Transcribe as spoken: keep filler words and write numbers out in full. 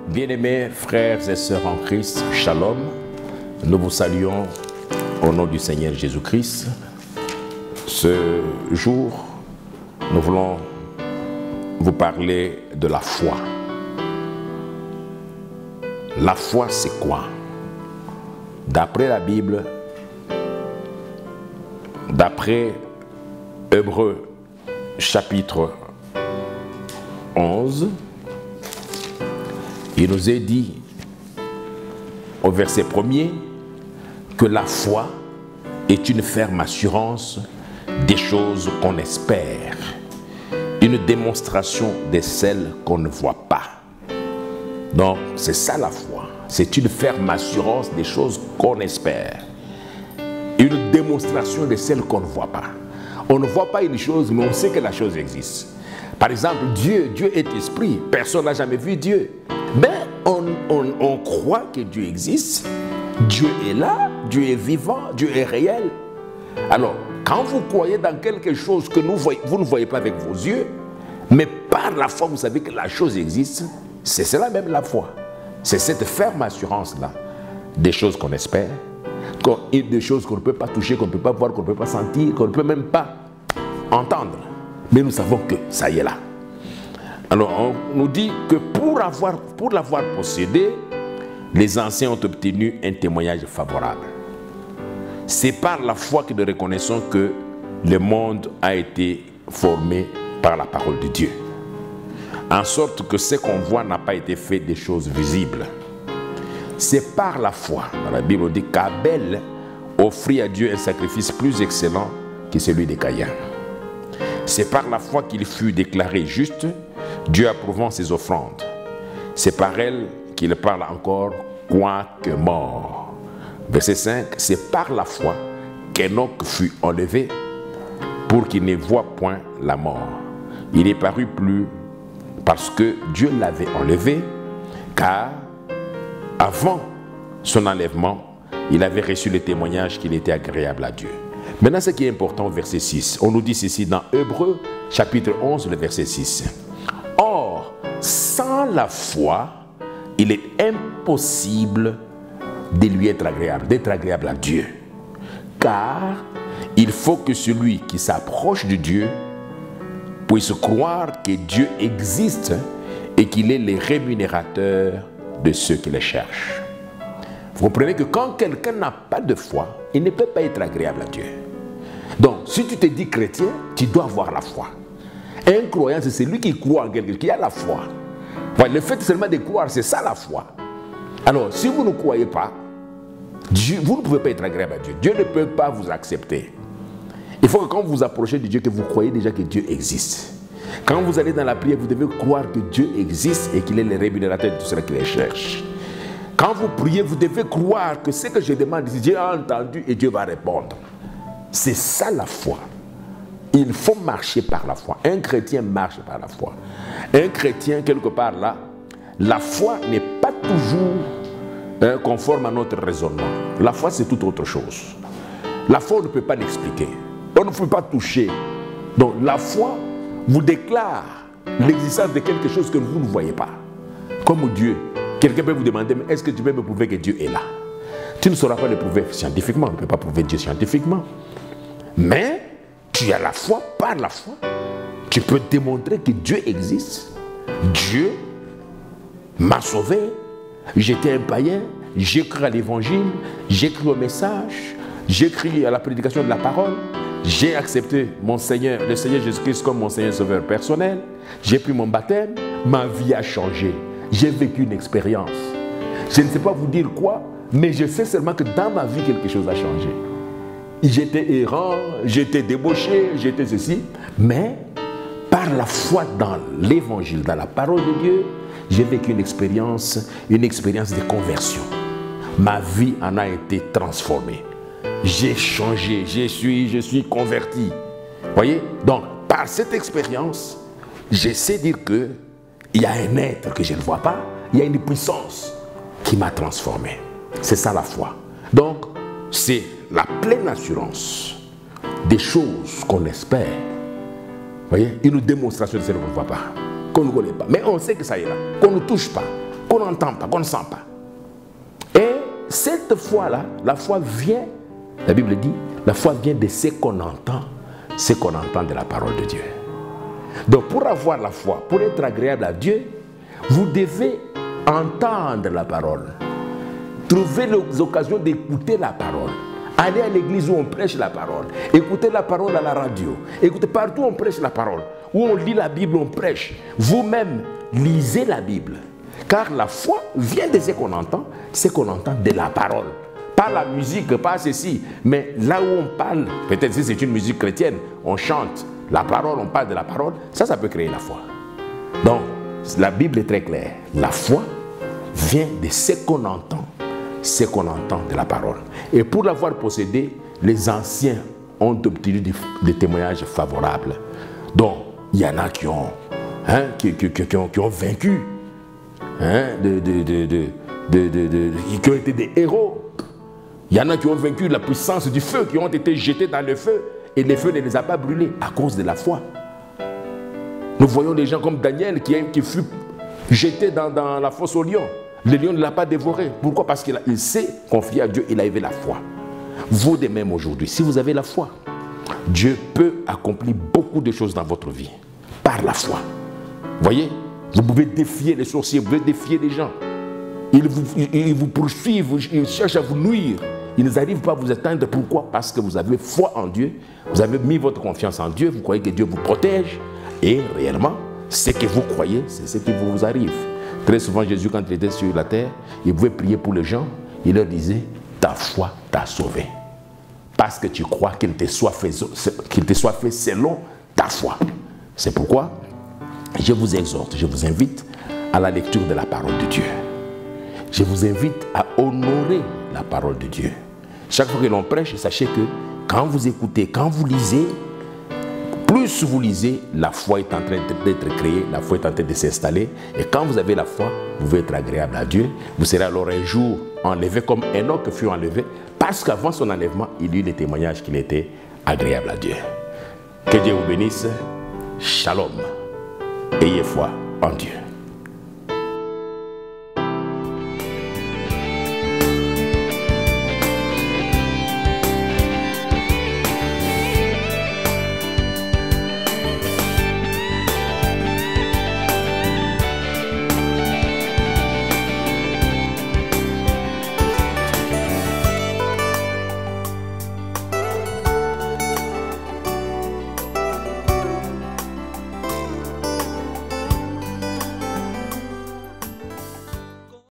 Bien-aimés frères et sœurs en Christ, Shalom, nous vous saluons au nom du Seigneur Jésus-Christ. Ce jour, nous voulons vous parler de la foi. La foi, c'est quoi? D'après la Bible, d'après Hébreux chapitre onze, il nous est dit au verset premier que la foi est une ferme assurance des choses qu'on espère, une démonstration de celles qu'on ne voit pas. Donc c'est ça la foi, c'est une ferme assurance des choses qu'on espère, une démonstration de celles qu'on ne voit pas. On ne voit pas une chose, mais on sait que la chose existe. Par exemple, Dieu, Dieu est esprit, personne n'a jamais vu Dieu. Mais on, on, on croit que Dieu existe, Dieu est là, Dieu est vivant, Dieu est réel. Alors, quand vous croyez dans quelque chose que nous voyez, vous ne voyez pas avec vos yeux, mais par la foi, vous savez que la chose existe, c'est cela même la foi. C'est cette ferme assurance-là des choses qu'on espère, des choses qu'on ne peut pas toucher, qu'on ne peut pas voir, qu'on ne peut pas sentir, qu'on ne peut même pas entendre. Mais nous savons que ça y est là. Alors, on nous dit que pour avoir, pour l'avoir possédé, les anciens ont obtenu un témoignage favorable. C'est par la foi que nous reconnaissons que le monde a été formé par la parole de Dieu. En sorte que ce qu'on voit n'a pas été fait des choses visibles. C'est par la foi. Dans la Bible, on dit qu'Abel offrit à Dieu un sacrifice plus excellent que celui de Caïn. C'est par la foi qu'il fut déclaré juste, Dieu approuvant ses offrandes. C'est par elle qu'il parle encore, quoique mort. Verset cinq, c'est par la foi qu'Enoch fut enlevé pour qu'il ne voie point la mort. Il n'est paru plus parce que Dieu l'avait enlevé, car avant son enlèvement, il avait reçu le témoignage qu'il était agréable à Dieu. Maintenant, ce qui est important au verset six, on nous dit ceci dans Hébreux chapitre onze, le verset six. Or, sans la foi, il est impossible de lui être agréable, d'être agréable à Dieu. Car il faut que celui qui s'approche de Dieu puisse croire que Dieu existe et qu'il est le rémunérateur de ceux qui le cherchent. Vous comprenez que quand quelqu'un n'a pas de foi, il ne peut pas être agréable à Dieu. Donc, si tu te dis chrétien, tu dois avoir la foi. Un croyant, c'est celui qui croit en quelque chose, qui a la foi. Ouais, le fait seulement de croire, c'est ça la foi. Alors, si vous ne croyez pas, Dieu, vous ne pouvez pas être agréable à Dieu. Dieu ne peut pas vous accepter. Il faut que quand vous vous approchez de Dieu, que vous croyez déjà que Dieu existe. Quand vous allez dans la prière, vous devez croire que Dieu existe et qu'il est le rémunérateur de tout ceux qui les cherchent. Quand vous priez, vous devez croire que ce que je demande, Dieu a entendu et Dieu va répondre. C'est ça la foi. Il faut marcher par la foi. Un chrétien marche par la foi. Un chrétien, quelque part là, la foi n'est pas toujours hein, conforme à notre raisonnement. La foi, c'est toute autre chose. La foi, on ne peut pas l'expliquer. On ne peut pas toucher. Donc, la foi vous déclare l'existence de quelque chose que vous ne voyez pas. Comme Dieu. Quelqu'un peut vous demander, mais est-ce que tu peux me prouver que Dieu est là? Tu ne sauras pas le prouver scientifiquement. On ne peut pas prouver Dieu scientifiquement. Mais tu as la foi, par la foi. Tu peux démontrer que Dieu existe. Dieu m'a sauvé. J'étais un païen. J'ai cru à l'évangile. J'ai cru au message. J'ai cru à la prédication de la parole. J'ai accepté mon Seigneur, le Seigneur Jésus-Christ comme mon Seigneur Sauveur personnel. J'ai pris mon baptême. Ma vie a changé. J'ai vécu une expérience. Je ne sais pas vous dire quoi, mais je sais seulement que dans ma vie, quelque chose a changé. J'étais errant, j'étais débauché, j'étais ceci. Mais par la foi dans l'évangile, dans la parole de Dieu, j'ai vécu une expérience, une expérience de conversion. Ma vie en a été transformée. J'ai changé, je suis, je suis converti. Voyez? Donc, par cette expérience, je sais dire que il y a un être que je ne vois pas, il y a une puissance qui m'a transformé. C'est ça la foi. Donc, c'est la pleine assurance des choses qu'on espère. Vous voyez, une démonstration de celle qu'on ne voit pas, qu'on ne connaît pas. Mais on sait que ça est là, qu'on ne touche pas, qu'on n'entend pas, qu'on ne sent pas. Et cette foi-là, la foi vient, la Bible dit, la foi vient de ce qu'on entend, ce qu'on entend de la parole de Dieu. Donc pour avoir la foi, pour être agréable à Dieu, vous devez entendre la parole. Trouver les occasions d'écouter la parole. Aller à l'église où on prêche la parole. Écouter la parole à la radio. Écoutez, partout où on prêche la parole. Où on lit la Bible, on prêche. Vous-même, lisez la Bible. Car la foi vient de ce qu'on entend, ce qu'on entend de la parole. Pas la musique, pas ceci. Mais là où on parle, peut-être si c'est une musique chrétienne, on chante la parole, on parle de la parole, ça, ça peut créer la foi. Donc, la Bible est très claire. La foi vient de ce qu'on entend. Ce qu'on entend de la parole. Et pour l'avoir possédé, les anciens ont obtenu des, des témoignages favorables. Donc, il y en a qui ont, hein, qui, qui, qui, qui ont, qui ont vaincu, hein, de, de, de, de, de, de, de, qui ont été des héros. Il y en a qui ont vaincu la puissance du feu, qui ont été jetés dans le feu, et le feu ne les a pas brûlés à cause de la foi. Nous voyons des gens comme Daniel qui, qui fut jeté dans, dans la fosse au lion. Le lion ne l'a pas dévoré. Pourquoi? Parce qu'il s'est confié à Dieu, il avait la foi. Vous de même aujourd'hui, si vous avez la foi, Dieu peut accomplir beaucoup de choses dans votre vie par la foi. Voyez, vous pouvez défier les sorciers, vous pouvez défier les gens. Ils vous, ils vous poursuivent, ils cherchent à vous nuire. Ils n'arrivent pas à vous atteindre. Pourquoi? Parce que vous avez foi en Dieu, vous avez mis votre confiance en Dieu, vous croyez que Dieu vous protège. Et réellement, ce que vous croyez, c'est ce qui vous arrive. Très souvent, Jésus, quand il était sur la terre, il pouvait prier pour les gens. Il leur disait, ta foi t'a sauvé. Parce que tu crois qu'il te soit fait, qu'il te soit fait selon ta foi. C'est pourquoi je vous exhorte, je vous invite à la lecture de la parole de Dieu. Je vous invite à honorer la parole de Dieu. Chaque fois que l'on prêche, sachez que quand vous écoutez, quand vous lisez, plus vous lisez, la foi est en train d'être créée, la foi est en train de s'installer. Et quand vous avez la foi, vous pouvez être agréable à Dieu. Vous serez alors un jour enlevé comme Enoch fut enlevé, parce qu'avant son enlèvement, il eut les témoignages qu'il était agréable à Dieu. Que Dieu vous bénisse. Shalom. Ayez foi en Dieu.